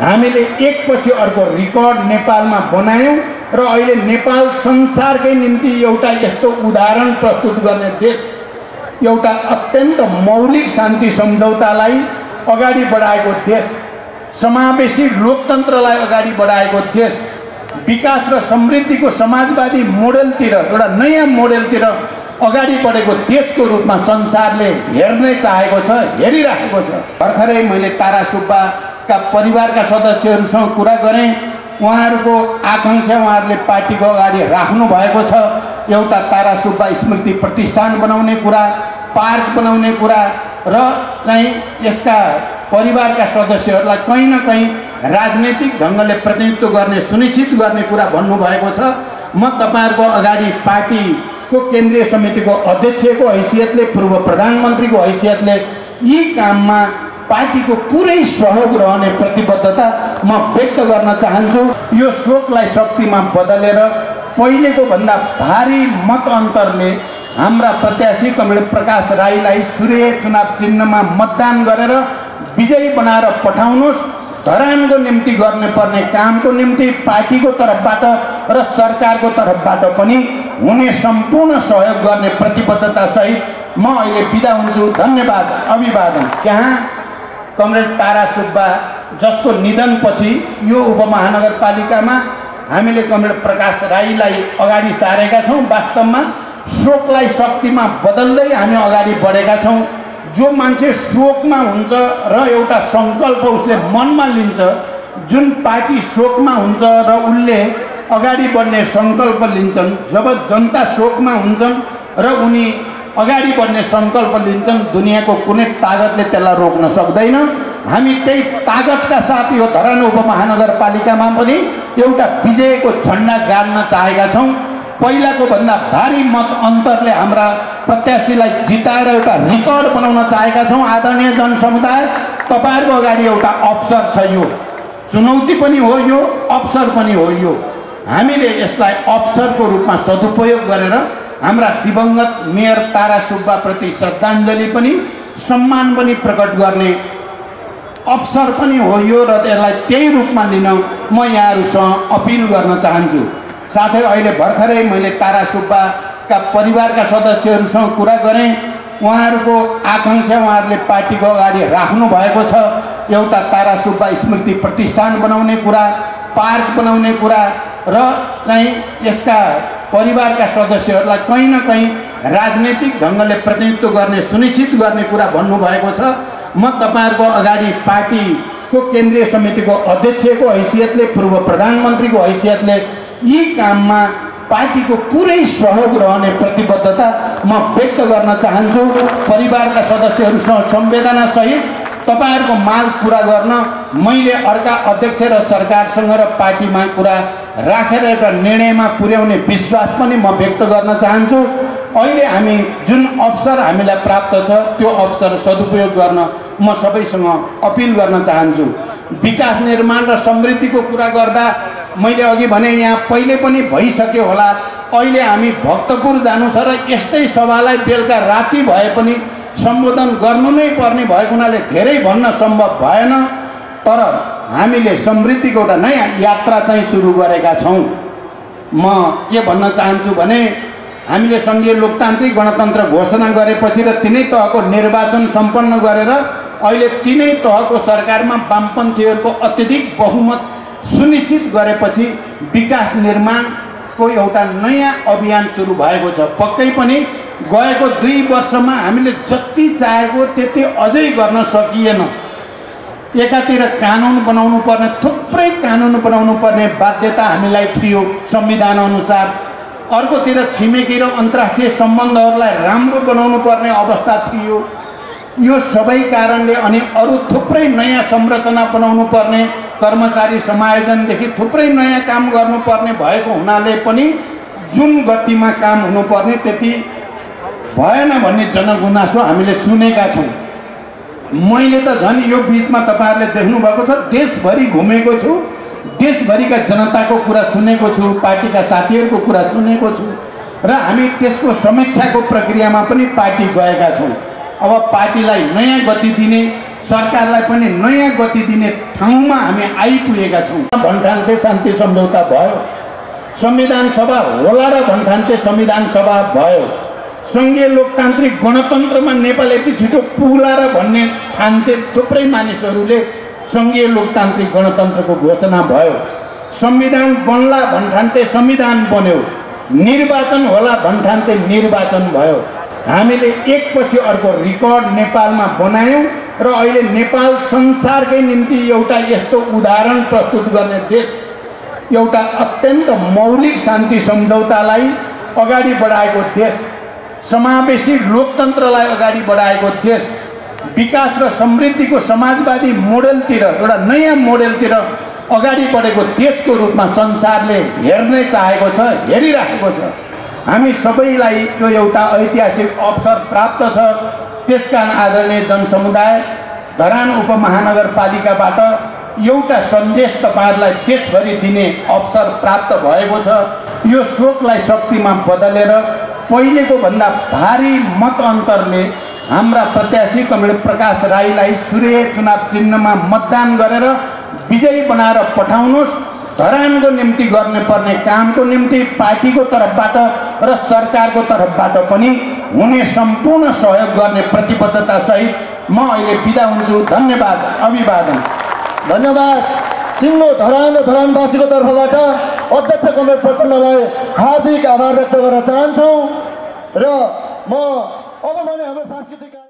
हामीले एकपछि अर्को रेकर्ड नेपालमा बनायौं र अहिले नेपाल संसारकै निम्ति एउटा यस्तो उदाहरण प्रस्तुत गर्ने देश, एउटा अत्यन्त मौलिक शान्ति सम्झौतालाई अगाडि बढाएको देश, समावेशी लोकतन्त्रलाई अगाडि बढाएको देश, विकास र समृद्धिको समाजवादी मोडेलतिर, एउटा नयाँ मोडेलतिर अगाडि बढेको देशको रूपमा संसारले हेर्नै चाहेको छ, हेरिराखेको छ। भर्खरै मैले तारा सुब्बाका परिवारका सदस्यहरूसँग कुरा गरेँ। उहाँहरूको आकांक्षा उहाँहरूले पार्टीको अगाडि राख्नु भएको छ। एउटा तारा सुब्बा स्मृति प्रतिष्ठान बनाउने कुरा, पार्क बनाउने कुरा र चाहिँ यसका परिवारका सदस्यहरूलाई कहीँ न कहीँ राजनैतिक ढङ्गले प्रतिनिधित्व गर्ने, सुनिश्चित गर्ने कुरा भन्नुभएको छ। म तपाईहरुको अगाडि पार्टीको केन्द्रीय समितिको अध्यक्षको हैसियतले, पूर्व प्रधानमन्त्रीको हैसियतले यी काममा पार्टीको पुरै सहयोग रहने प्रतिबद्धता म व्यक्त गर्न चाहन्छु। यो शोकलाई शक्तिमा बदलेर पहिलेको भन्दा भारी मत अन्तरले हाम्रा प्रत्याशी कमरेड प्रकाश राईलाई सूर्य चुनाव चिन्हमा मतदान गरेर विजयी बनाएर पठाउनुहोस्। धरानको निम्ति गर्ने पर्ने कामको निम्ति पार्टीको तर्फबाट र सरकारको तर्फबाट पनि हुने सम्पूर्ण सहयोग गर्ने प्रतिबद्धता सहित म अहिले बिदा हुन्छु। धन्यवाद, अभिवादन। यहाँ कमरेड तारा सुब्बा जसको निधनपछि यो उपमहानगरपालिकामा हामीले कमरेड प्रकाश राईलाई अगाडि सारेका छौँ। वास्तवमा शोकलाई शक्तिमा बदल्दै हामी अगाडि बढेका छौँ। जो मान्छे शोकमा हुन्छ र एउटा सङ्कल्प उसले मनमा लिन्छ, जुन पार्टी शोकमा हुन्छ र उसले अगाडि बढ्ने सङ्कल्प लिन्छन्, जब जनता शोकमा हुन्छन् र उनी अगाडि बढ्ने सङ्कल्प लिन्छन्, दुनियाँको कुनै तागतले त्यसलाई रोक्न सक्दैन। हामी त्यही तागतका साथ यो धरान उपमहानगरपालिकामा पनि एउटा विजयको झन्डा गाड्न चाहेका छौँ। पहिलाको भन्दा भारी मत अन्तरले हाम्रा प्रत्याशीलाई जिताएर एउटा रेकर्ड बनाउन चाहेका छौँ। आदरणीय जनसमुदाय, तपाईहरुको अगाडि एउटा अवसर छ। यो चुनौती पनि हो, यो अवसर पनि हो। यो हामीले यसलाई अवसरको रूपमा सदुपयोग गरेर हाम्रा दिवंगत मेयर तारा सुब्बाप्रति श्रद्धाञ्जली पनि, सम्मान पनि प्रकट गर्ने अवसर पनि हो यो, र यसलाई त्यही रूपमा लिन म यहाँहरूसँग अपिल गर्न चाहन्छु। साथै अहिले भर्खरै मैले तारा सुब्बाका परिवारका सदस्यहरूसँग कुरा गरेँ। उहाँहरूको आकांक्षा उहाँहरूले पार्टीको अगाडि राख्नु भएको छ। एउटा तारा सुब्बा स्मृति प्रतिष्ठान बनाउने कुरा, पार्क बनाउने कुरा र चाहिँ यसका परिवारका सदस्यहरूलाई कहीँ न कहीँ राजनैतिक ढङ्गले प्रतिनिधित्व गर्ने, सुनिश्चित गर्ने कुरा भन्नुभएको छ। म तपाईहरुको अगाडि पार्टीको केन्द्रीय समितिको अध्यक्षको हैसियतले, पूर्व प्रधानमन्त्रीको हैसियतले यी काममा पार्टीको पुरै सहयोग रहने प्रतिबद्धता म व्यक्त गर्न चाहन्छु। परिवारका सदस्यहरूसँग संवेदना सहित तपाईहरुको माग पूरा गर्न मैले अर्का अध्यक्ष र सरकारसँग र पार्टीमा कुरा राखेर एउटा निर्णयमा पुर्याउने विश्वास पनि म व्यक्त गर्न चाहन्छु। अहिले हामी जुन अवसर हामीलाई प्राप्त छ त्यो अवसर सदुपयोग गर्न म सबैसँग अपिल गर्न चाहन्छु। विकास निर्माण र समृद्धिको कुरा गर्दा मैले अघि भने यहाँ पहिले पनि भइसक्यो होला। अहिले हामी भक्तपुर जानु छ र यस्तै सभालाई बेलुका राति भए पनि सम्बोधन गर्नु नै पर्ने भएको हुनाले धेरै भन्न सम्भव भएन। तर हामीले समृद्धिको एउटा नयाँ यात्रा चाहिँ सुरु गरेका छौँ। म के भन्न चाहन्छु भने हामीले सङ्घीय लोकतान्त्रिक गणतन्त्र घोषणा गरेपछि र तिनै तहको निर्वाचन सम्पन्न गरेर अहिले तिनै तहको सरकारमा वामपन्थीहरूको अत्यधिक बहुमत सुनिश्चित गरेपछि विकास निर्माणको एउटा नयाँ अभियान सुरु भएको छ। पक्कै पनि गएको 2 वर्षमा हामीले जति चाहेको त्यति अझै गर्न सकिएन। एकातिर कानुन बनाउनु पर्ने, थुप्रै कानुन बनाउनु पर्ने बाध्यता हामीलाई थियो संविधान अनुसार। अर्कोतिर छिमेकी र अन्तर्राष्ट्रिय सम्बन्धहरूलाई राम्रो बनाउनु पर्ने अवस्था थियो। यो सबै कारणले अनि अरू थुप्रै नयाँ संरचना बनाउनु पर्ने, कर्मचारी समायोजनदेखि थुप्रै नयाँ काम गर्नुपर्ने भएको हुनाले पनि जुन गतिमा काम हुनुपर्ने त्यति भएन भन्ने जनगुनासो हामीले सुनेका छौँ। मैले त झन् यो बिचमा तपाईहरुले देख्नु भएको छ, देशभरि घुमेको छु, देशभरिका जनताको कुरा सुनेको छु, पार्टीका साथीहरूको कुरा सुनेको छु र हामी त्यसको समीक्षाको प्रक्रियामा पनि पार्टी गएका छौँ। अब पार्टीलाई नयाँ गति दिने, सरकारलाई पनि नयाँ गति दिने ठाउँमा हामी आइपुगेका छौँ। भन्ठान्थे शान्ति सम्झौता भयो, संविधान सभा होला र भन्ठान्थे संविधान सभा भयो, सङ्घीय लोकतान्त्रिक गणतन्त्रमा नेपाल यति छिटो पुग्ला र भन्ने ठान्थे थुप्रै मानिसहरूले। सङ्घीय लोकतान्त्रिक गणतन्त्रको घोषणा भयो, संविधान बन्ला भन्ठान्थे संविधान बन्यो, निर्वाचन होला भन्ठान्थे निर्वाचन भयो। हामीले एकपछि अर्को रिकर्ड नेपालमा बनायौँ र अहिले नेपाल संसारकै निम्ति एउटा यस्तो उदाहरण प्रस्तुत गर्ने देश, एउटा अत्यन्त मौलिक शान्ति सम्झौतालाई अगाडि बढाएको देश, समावेशी लोकतन्त्रलाई अगाडि बढाएको देश, विकास र समृद्धिको समाजवादी मोडेलतिर, एउटा नयाँ मोडेलतिर अगाडि बढेको देशको रूपमा संसारले हेर्नै चाहेको छ, हेरिराखेको छ। हामी सबैलाई यो एउटा ऐतिहासिक अवसर प्राप्त छ। त्यसकारण आदरणीय जनसमुदाय, धरान उपमहानगरपालिकाबाट एउटा सन्देश तपाईँहरूलाई देशभरि दिने अवसर प्राप्त भएको छ। यो शोकलाई शक्तिमा बदलेर पहिलेको भन्दा भारी मत अन्तरले हाम्रा प्रत्याशी कमरेड प्रकाश राईलाई सूर्य चुनाव चिन्हमा मतदान गरेर विजयी बनाएर पठाउनुहोस्। धरानको निम्ति गर्ने पर्ने कामको निम्ति पार्टीको तर्फबाट र सरकारको तर्फबाट पनि हुने सम्पूर्ण सहयोग गर्ने प्रतिबद्धता सहित म अहिले बिदा हुन्छु। धन्यवाद, अभिवादन। धन्यवाद। सिङ्गो धरान र धरानवासीको तर्फबाट अध्यक्ष कमरेड प्रचण्डलाई हार्दिक आभार व्यक्त गर्न चाहन्छौँ र म अब भने हाम्रो सांस्कृतिक